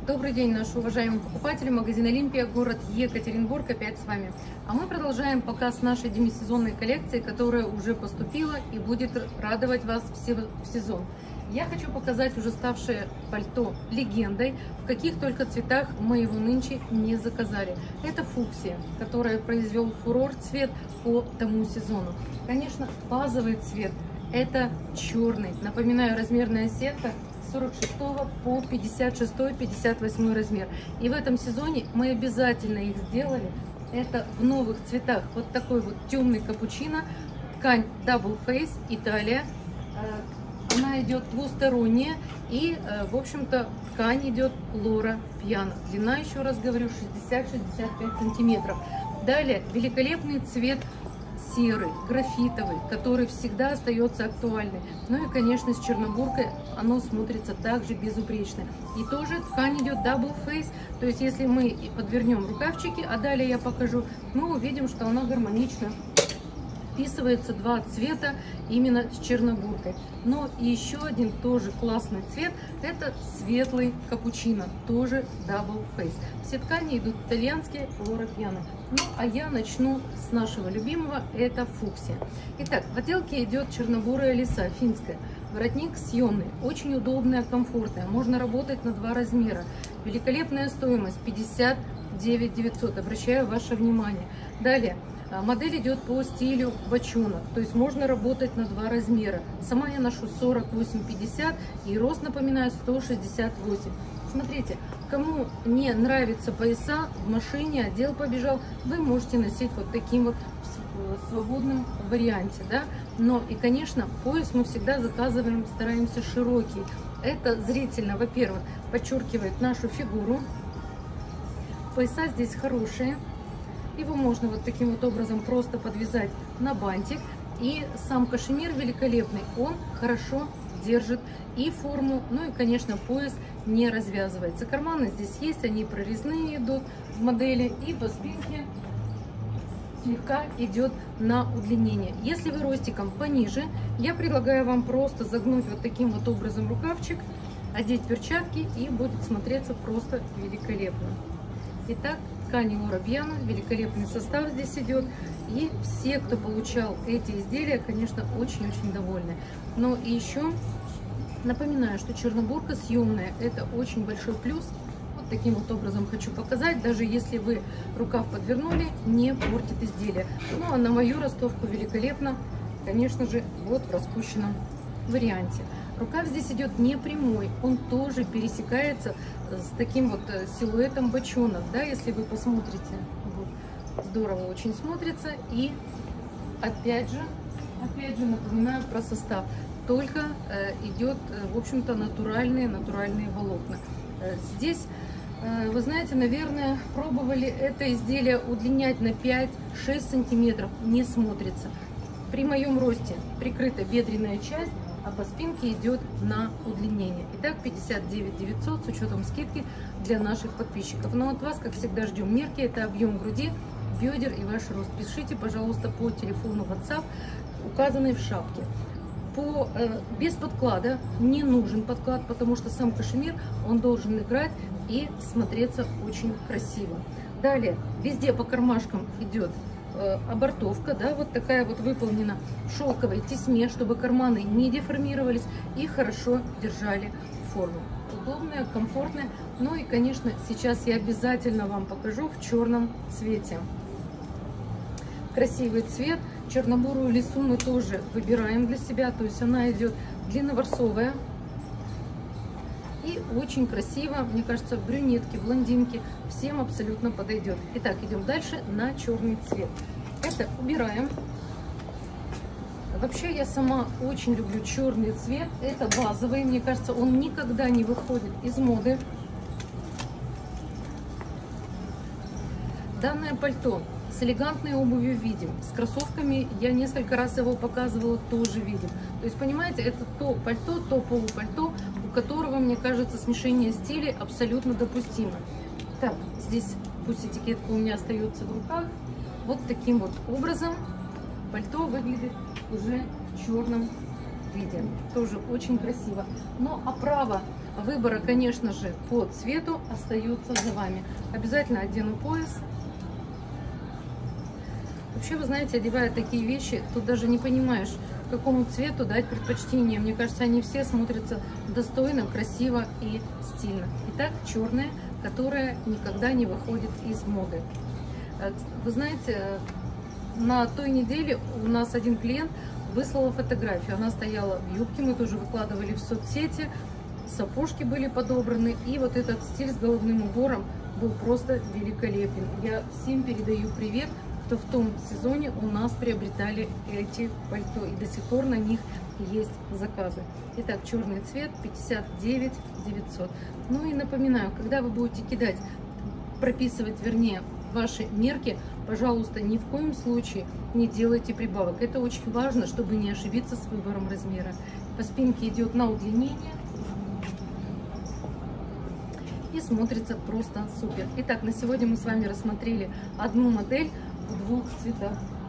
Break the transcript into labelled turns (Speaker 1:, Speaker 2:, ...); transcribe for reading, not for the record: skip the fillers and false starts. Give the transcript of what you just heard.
Speaker 1: Добрый день, наши уважаемые покупатели. Магазин Олимпия, город Екатеринбург, опять с вами. А мы продолжаем показ нашей демисезонной коллекции, которая уже поступила и будет радовать вас в сезон. Я хочу показать уже ставшее пальто легендой, в каких только цветах мы его нынче не заказали. Это фуксия, которая произвел фурор цвет по тому сезону. Конечно, базовый цвет это черный. Напоминаю, размерная сетка 46 по 56-58 размер. И в этом сезоне мы обязательно их сделали. Это в новых цветах. Вот такой вот темный капучино. Ткань Double Face, Италия. Она идет двусторонняя. И, в общем-то, ткань идет Лора Пьяно. Длина, еще раз говорю, 60-65 сантиметров. Далее великолепный цвет серый, графитовый, который всегда остается актуальным. Ну и, конечно, с чернобуркой оно смотрится также безупречно. И тоже ткань идет Double Face, то есть если мы подвернем рукавчики, а далее я покажу, мы увидим, что она гармонично вписывается два цвета именно с чернобуркой. Но и еще один тоже классный цвет, это светлый капучино, тоже Double Face. Все ткани идут итальянские, Лора Пьяно. Ну а я начну с нашего любимого, это фуксия. Итак, в отделке идет чернобурая лиса, финская. Воротник съемный, очень удобная, комфортная, можно работать на два размера. Великолепная стоимость 59 900, обращаю ваше внимание. Далее. Модель идет по стилю бочонок, то есть можно работать на два размера. Сама я ношу 48-50 и рост, напоминаю, 168. Смотрите, кому не нравятся пояса, в машине отдел побежал, вы можете носить вот таким вот в свободном варианте, да. Но и, конечно, пояс мы всегда заказываем, стараемся широкий. Это зрительно, во-первых, подчеркивает нашу фигуру. Пояса здесь хорошие. Его можно вот таким вот образом просто подвязать на бантик. И сам кашемир великолепный, он хорошо держит и форму, ну и, конечно, пояс не развязывается. Карманы здесь есть, они прорезные идут в модели, и по спинке слегка идет на удлинение. Если вы ростиком пониже, я предлагаю вам просто загнуть вот таким вот образом рукавчик, одеть перчатки, и будет смотреться просто великолепно. Итак, ткань Лора Пьяно, великолепный состав здесь идет. И все, кто получал эти изделия, конечно, очень-очень довольны. Но и еще напоминаю, что чернобурка съемная, это очень большой плюс. Вот таким вот образом хочу показать. Даже если вы рукав подвернули, не портит изделие. Ну а на мою ростовку великолепно, конечно же, вот в распущенном варианте. Рукав здесь идет не прямой, он тоже пересекается с таким вот силуэтом бочонок, да, если вы посмотрите, вот, здорово очень смотрится. И опять же напоминаю про состав, только идет, в общем-то, натуральные волокна. Здесь, вы знаете, наверное, пробовали это изделие удлинять на 5-6 сантиметров, не смотрится. При моем росте прикрыта бедренная часть, а по спинке идет на удлинение. Итак, 59 900 с учетом скидки для наших подписчиков. Но от вас, как всегда, ждем мерки. Это объем груди, бедер и ваш рост. Пишите, пожалуйста, по телефону WhatsApp, указанный в шапке. Без подклада, не нужен подклад, потому что сам кашемир, он должен играть и смотреться очень красиво. Далее, везде по кармашкам идет обортовка, да, вот такая вот выполнена в шелковой тесьме, чтобы карманы не деформировались и хорошо держали форму. Удобная, комфортная. Ну и, конечно, сейчас я обязательно вам покажу в черном цвете. Красивый цвет. Чернобурую лису мы тоже выбираем для себя, то есть она идет длинноворсовая и очень красиво, мне кажется, брюнетки, блондинки, всем абсолютно подойдет. Итак, идем дальше на черный цвет. Это убираем. Вообще я сама очень люблю черный цвет, это базовый, мне кажется, он никогда не выходит из моды. Данное пальто с элегантной обувью видим, с кроссовками я несколько раз его показывала, тоже видим. То есть, понимаете, это то пальто, то полупальто, у которого, мне кажется, смешение стилей абсолютно допустимо. Так, здесь пусть этикетка у меня остается в руках. Вот таким вот образом пальто выглядит уже в черном виде. Тоже очень красиво. Но оправа Выбора, конечно же, по цвету остается за вами. Обязательно одену пояс. Вообще, вы знаете, одевая такие вещи, тут даже не понимаешь, какому цвету дать предпочтение. Мне кажется, они все смотрятся достойно, красиво и стильно. Итак, черная, которая никогда не выходит из моды. Вы знаете, на той неделе у нас один клиент выслала фотографию. Она стояла в юбке, мы тоже выкладывали в соцсети, сапожки были подобраны, и вот этот стиль с головным убором был просто великолепен. Я всем передаю привет, кто в том сезоне у нас приобретали эти пальто, и до сих пор на них есть заказы. Итак, черный цвет 59 900. Ну и напоминаю, когда вы будете кидать, прописывать, вернее, ваши мерки, пожалуйста, ни в коем случае не делайте прибавок. Это очень важно, чтобы не ошибиться с выбором размера. По спинке идет на удлинение и смотрится просто супер. Итак, на сегодня мы с вами рассмотрели одну модель в двух цветах.